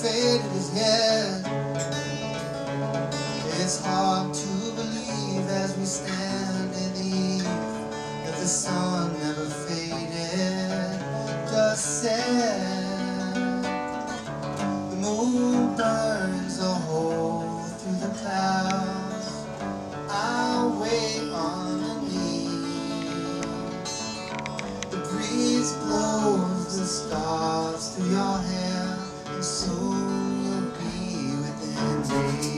faded is yet. It's hard to believe as we stand in the eve that the sun never faded, just set. The moon burns a hole through the clouds. I'll wait underneath. The breeze blows the stars through your hair, and soon you'll be within me.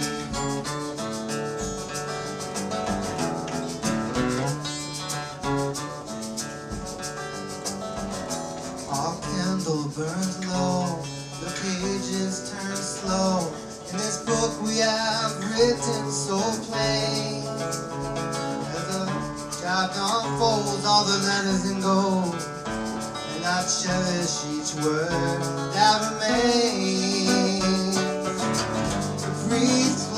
Our candle burns low, the pages turn slow. In this book we have written so plain. As the chapter unfolds, all the letters in gold, and I cherish each word that remains. The breeze